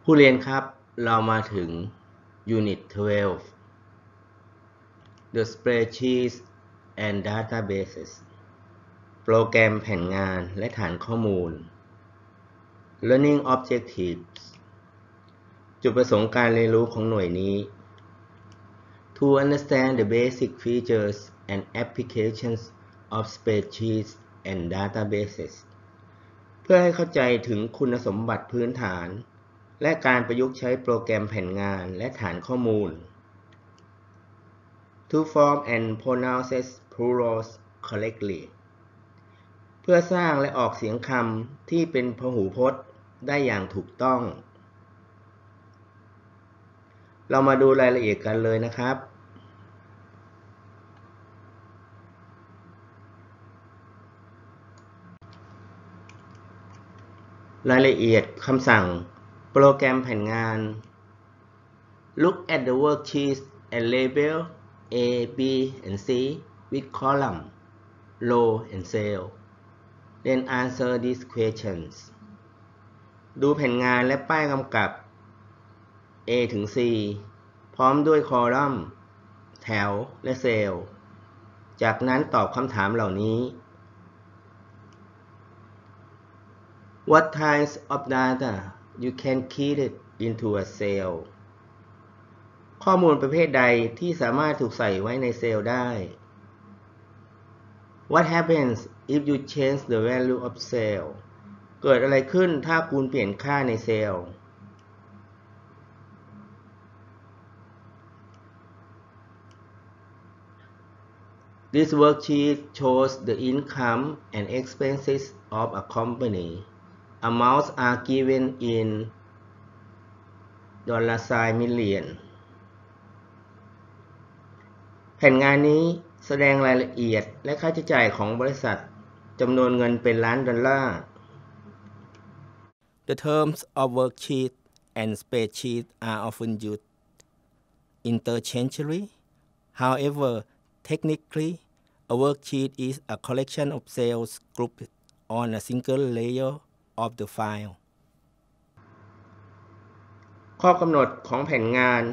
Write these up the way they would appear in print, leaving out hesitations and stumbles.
ผู้เรียนครับเรามาถึง Unit 12 The Spreadsheets and Databases โปรแกรมแผนงานและฐานข้อมูล Learning Objectives จุดประสงค์การเรียนรู้ของหน่วยนี้ To understand the basic features and applications of spreadsheets and databases เพื่อให้เข้าใจถึงคุณสมบัติพื้นฐานและการประยุกต์ใช้โปรแกรมแผนงานและฐานข้อมูล To form and pronounce plurals correctly เพื่อสร้างและออกเสียงคำที่เป็นพหูพจน์ได้อย่างถูกต้องเรามาดูรายละเอียดกันเลยนะครับรายละเอียดคำสั่งโปรแกรมแผนงาน Look at the worksheet and label A, B, and C with column, row, and cell. Then answer these questions. ดูแผนงานและป้ายกำกับ A ถึง C พร้อมด้วยคอลัมน์แถวและเซลล์จากนั้นตอบคำถามเหล่านี้ What types of data you can key it into a cell ข้อมูลประเภทใดที่สามารถถูกใส่ไว้ในเซลล์ได้ What happens if you change the value of cell เกิดอะไรขึ้นถ้าคุณเปลี่ยนค่าในเซลล์ This worksheet shows the income and expenses of a company. Amounts are given in $million. แผนงานนี้แสดงรายละเอียดและค่าใช้จ่ายของบริษัทจำนวนเงินเป็นล้านดอลลาร์ The terms of worksheet and spreadsheet are often used interchangeably. However, technically, a worksheet is a collection of cells grouped on a single layer of the file. ข้อกำหนดของแผนงาน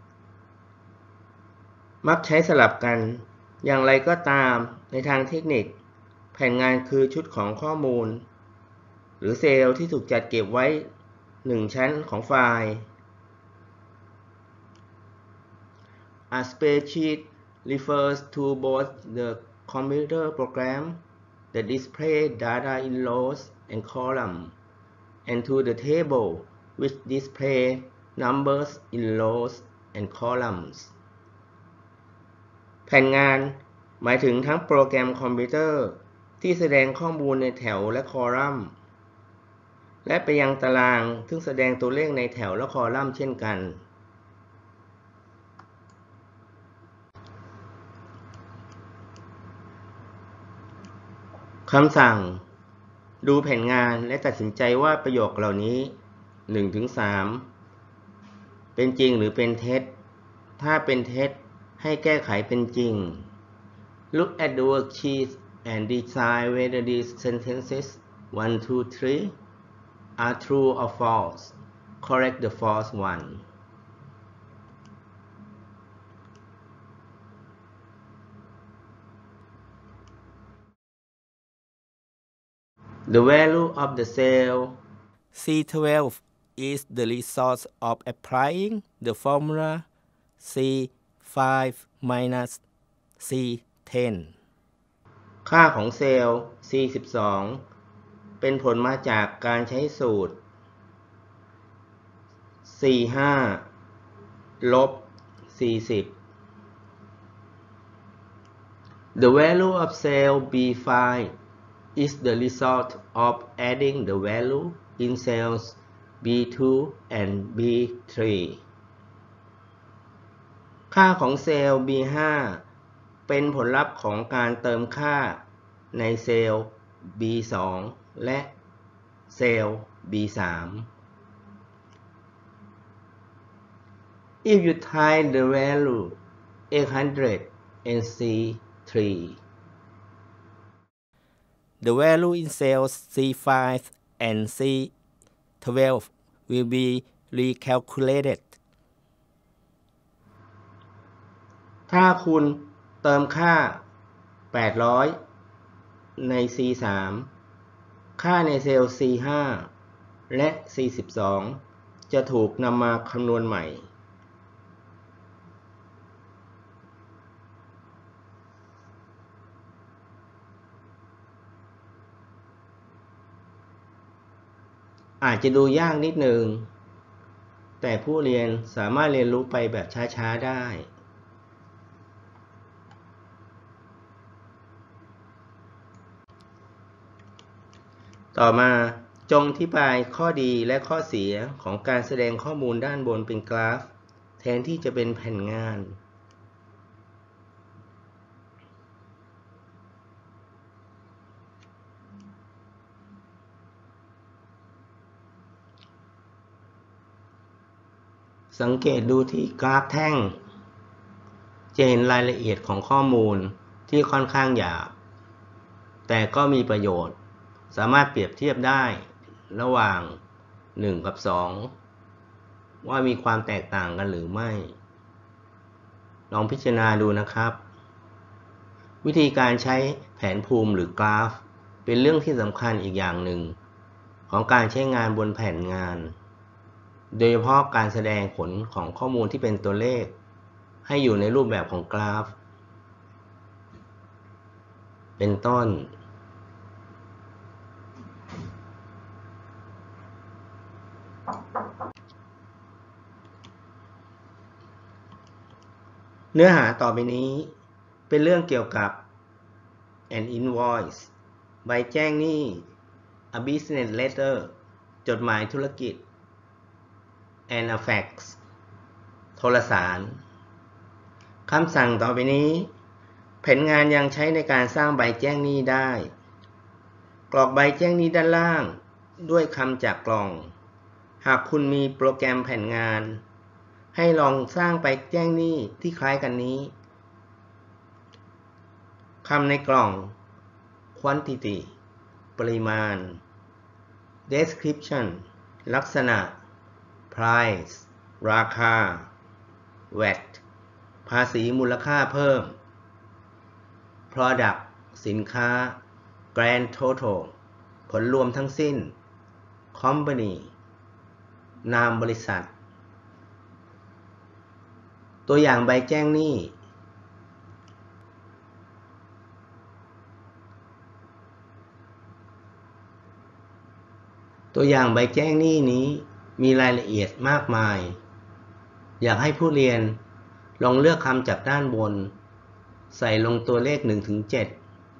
มักใช้สลับกันอย่างไรก็ตามในทางเทคนิคแผนงานคือชุดของข้อมูลหรือเซลล์ที่ถูกจัดเก็บไว้1ชั้นของไฟล์ A spreadsheet refers to both the computer program that display data in rows and columns and to the table which display numbers in rows and columns แผนงานหมายถึงทั้งโปรแกรมคอมพิวเตอร์ที่แสดงข้อมูลในแถวและคอลัมน์และไปยังตารางซึ่งแสดงตัวเลขในแถวและคอลัมน์เช่นกันคำสั่งดูแผนงานและตัดสินใจว่าประโยคเหล่านี้ 1-3 เป็นจริงหรือเป็นเท็จถ้าเป็นเท็จให้แก้ไขเป็นจริง Look at the worksheet and decide whether these sentences 1, 2, 3 are true or false. Correct the false one. The value of the cell C12 is the result of applying the formula C5 minus C10. ค่าของเซลล์ C12 เป็นผลมาจากการใช้สูตร C5 ลบ C10 The value of cell B5 is the result of adding the value in cells B2 and B3 ค่าของเซลล์ B5 เป็นผลลัพธ์ของการเติมค่าในเซลล์ B2 และเซลล์ B3 If you type the value 800 in C3 The value in cells C5 and C12 will be recalculated ถ้าคุณเติมค่า 800 ใน C3 ค่าในเซลล์ C5 และ C12 จะถูกนำมาคำนวณใหม่อาจจะดูยากนิดนึงแต่ผู้เรียนสามารถเรียนรู้ไปแบบช้าๆได้ต่อมาจงอธิบายข้อดีและข้อเสียของการแสดงข้อมูลด้านบนเป็นกราฟแทนที่จะเป็นแผ่นงานสังเกตดูที่กราฟแท่งจะเห็นรายละเอียดของข้อมูลที่ค่อนข้างหยาบแต่ก็มีประโยชน์สามารถเปรียบเทียบได้ระหว่าง1กับ2ว่ามีความแตกต่างกันหรือไม่ลองพิจารณาดูนะครับวิธีการใช้แผนภูมิหรือกราฟเป็นเรื่องที่สำคัญอีกอย่างหนึ่งของการใช้งานบนแผ่นงานโดยเฉพาะการแสดงผลของข้อมูลที่เป็นตัวเลขให้อยู่ในรูปแบบของกราฟเป็นต้นเนื้อหาต่อไปนี้เป็นเรื่องเกี่ยวกับ an invoice ใบแจ้งหนี้ a business letter จดหมายธุรกิจ and a fax โทรสารคำสั่งต่อไปนี้แผนงานยังใช้ในการสร้างใบแจ้งหนี้ได้กรอกใบแจ้งหนี้ด้านล่างด้วยคำจากกล่องหากคุณมีโปรแกรมแผนงานให้ลองสร้างใบแจ้งหนี้ที่คล้ายกันนี้คำในกล่อง quantity ปริมาณ description ลักษณะ price ราคา VAT ภาษีมูลค่าเพิ่ม product สินค้า grand total ผลรวมทั้งสิ้น company นามบริษัทตัวอย่างใบแจ้งหนี้นี้มีรายละเอียดมากมายอยากให้ผู้เรียนลองเลือกคำจากด้านบนใส่ลงตัวเลข 1-7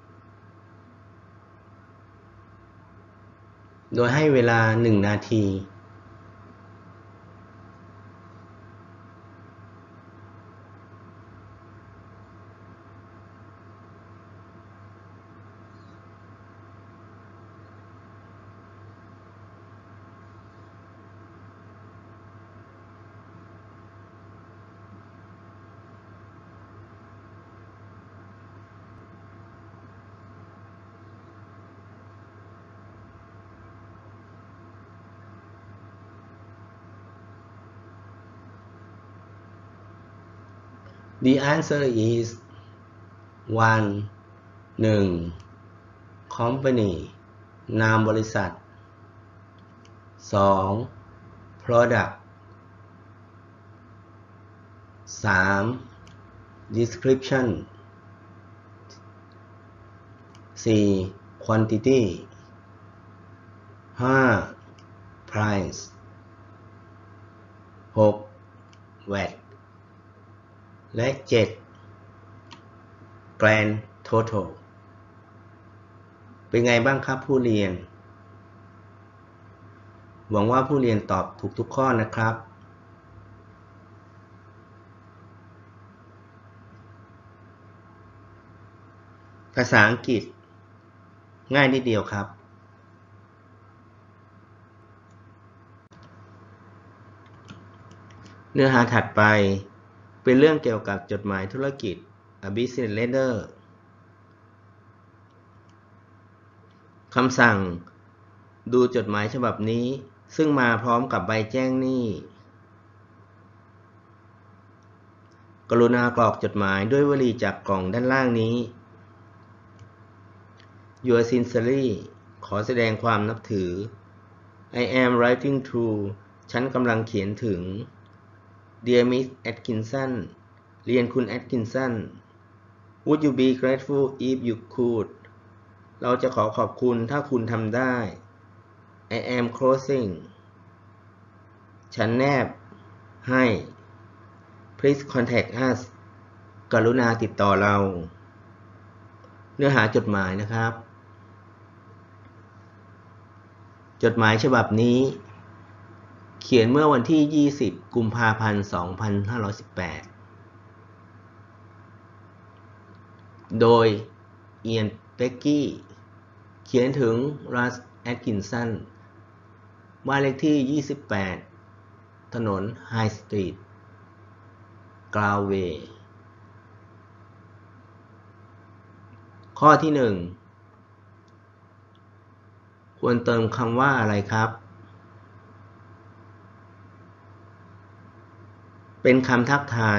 โดยให้เวลา 1 นาทีThe answer is 1 company นามบริษัท 2 product 3 description 4 quantity 5 price 6 VAT และ 7 Grand Total เป็นไงบ้างครับผู้เรียนหวังว่าผู้เรียนตอบถูกทุกข้อนะครับภาษาอังกฤษง่ายนิดเดียวครับเนื้อหาถัดไปเป็นเรื่องเกี่ยวกับจดหมายธุรกิจ a business letter คำสั่งดูจดหมายฉบับนี้ซึ่งมาพร้อมกับใบแจ้งหนี้กรุณากรอกจดหมายด้วยวลีจากกล่องด้านล่างนี้ Yours sincerely ขอแสดงความนับถือ I am writing to ฉันกำลังเขียนถึง Dear Miss Atkinson เรียนคุณ Atkinson Would you be grateful if you could เราจะขอขอบคุณถ้าคุณทำได้ I am closing ฉันแนบให้ Please contact us กรุณาติดต่อเรา เนื้อหาจดหมายนะครับ จดหมายฉบับนี้เขียนเมื่อวันที่ 20 กุมภาพันธ์ 2518 โดยเอียนเป็กกี้เขียนถึงรัสแอตกินสันบ้านเลขที่ 28 ถนนไฮสตรีท กราวเวย์ ข้อที่ 1 ควรเติมคำว่าอะไรครับ เป็นคำทักทาย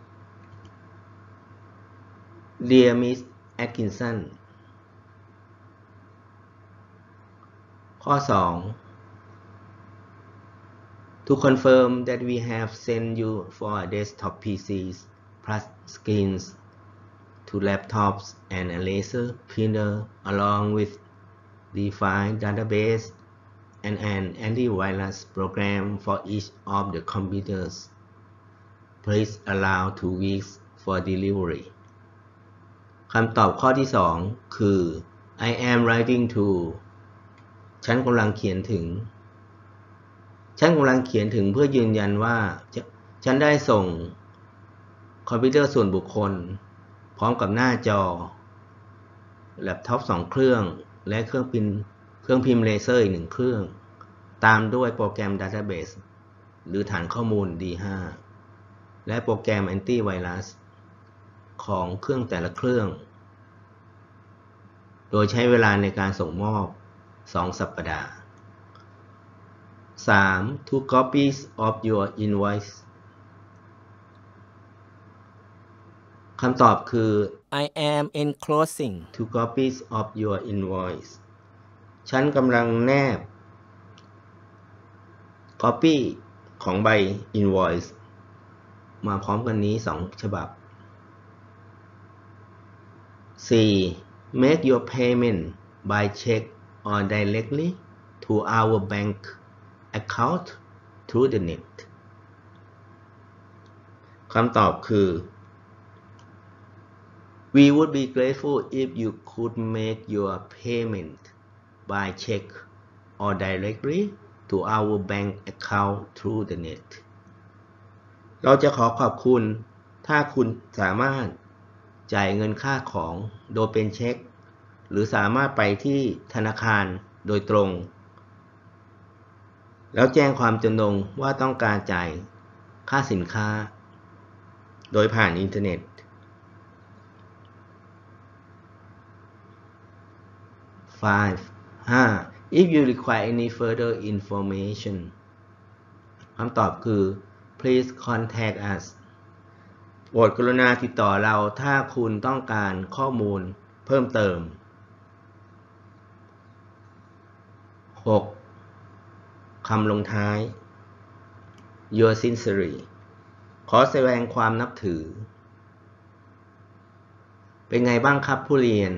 Dear Miss Atkinson ข้อ 2 To confirm that we have sent you for desktop PCs plus screens to laptops and a laser printer along with the file database and an antivirus program for each of the computers. Please allow 2 weeks for delivery. คำตอบข้อที่ 2 คือ I am writing to ฉันกำลังเขียนถึงเพื่อยืนยันว่าฉันได้ส่งคอมพิวเตอร์ส่วนบุคคลพร้อมกับหน้าจอแล็ปท็อป2 เครื่องและเครื่องพิมพ์เลเซอร์อีก1 เครื่องตามด้วยโปรแกรม Database หรือฐานข้อมูล D5 และโปรแกรมแอนตี้ไวรัสของเครื่องแต่ละเครื่องโดยใช้เวลาในการส่งมอบ2 สัปดาห์ 3. 2 copies of your invoice คำตอบคือ I am enclosing 2 copies of your invoice ฉันกำลังแนบ copy ของใบ invoice มาพร้อมกันนี้2 ฉบับ 4. Make your payment by check or directly to our bank account through the net คำตอบคือ We would be grateful if you could make your payment by check or directly to our bank account through the net เราจะขอขอบคุณถ้าคุณสามารถจ่ายเงินค่าของโดยเป็นเช็คหรือสามารถไปที่ธนาคารโดยตรงแล้วแจ้งความจำนงว่าต้องการจ่ายค่าสินค้าโดยผ่านอินเทอร์เน็ต 5. If you require any further information คำตอบคือ Please contact us โปรดกรุณาติดต่อเราถ้าคุณต้องการข้อมูลเพิ่มเติม 6. คำลงท้าย Yours sincerely ขอแสดงความนับถือเป็นไงบ้างครับผู้เรียน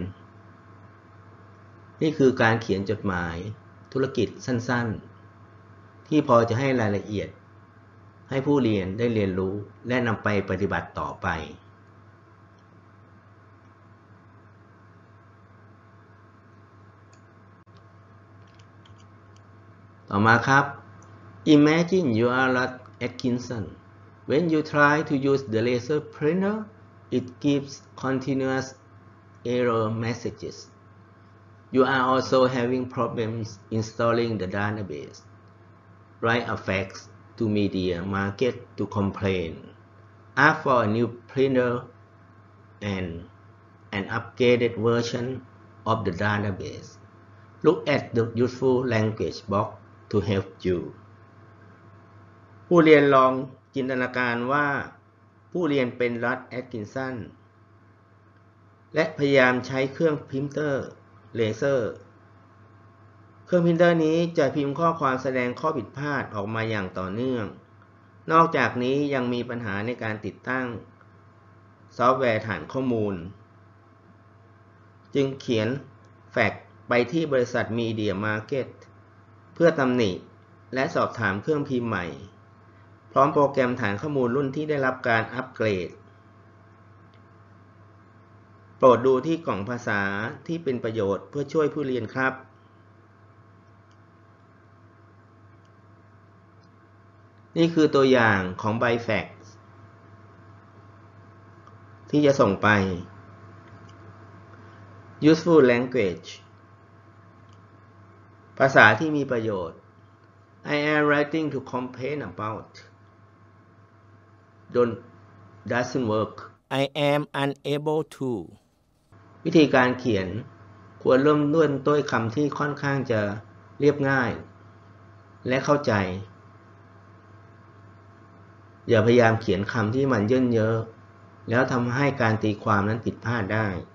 นี่คือการเขียนจดหมายธุรกิจสั้นๆที่พอจะให้รายละเอียดให้ผู้เรียนได้เรียนรู้และนำไปปฏิบัติต่อไปต่อมาครับ Imagine you are Russ Atkinson. When you try to use the laser printer, it gives continuous error messages. You are also having problems installing the database. Write a fax to Media Market to complain. Ask for a new printer and an upgraded version of the database. Look at the useful language box to help you ผู้เรียนลองจินตนาการว่าผู้เรียนเป็นรัฐแอตกินสันและพยายามใช้เครื่องพิมพ์เตอร์เลเซอร์เครื่องพิมพ์เตอร์นี้จะพิมพ์ข้อความแสดงข้อผิดพลาดออกมาอย่างต่อเนื่องนอกจากนี้ยังมีปัญหาในการติดตั้งซอฟต์แวร์ฐานข้อมูลจึงเขียนแฟกซ์ไปที่บริษัทมีเดียมาร์เก็ตเพื่อตำหนิและสอบถามเครื่องพิมพ์ใหม่พร้อมโปรแกรมฐานข้อมูลรุ่นที่ได้รับการอัปเกรดโปรดดูที่กล่องภาษาที่เป็นประโยชน์เพื่อช่วยผู้เรียนครับนี่คือตัวอย่างของใบแฟกซ์ที่จะส่งไป useful language ภาษาที่มีประโยชน์ I am writing to complain about doesn't work I am unable to วิธีการเขียนควรเริ่มด้วยคำที่ค่อนข้างจะเรียบง่ายและเข้าใจอย่าพยายามเขียนคำที่มันเยินเยอะแล้วทำให้การตีความนั้นผิดพลาดได้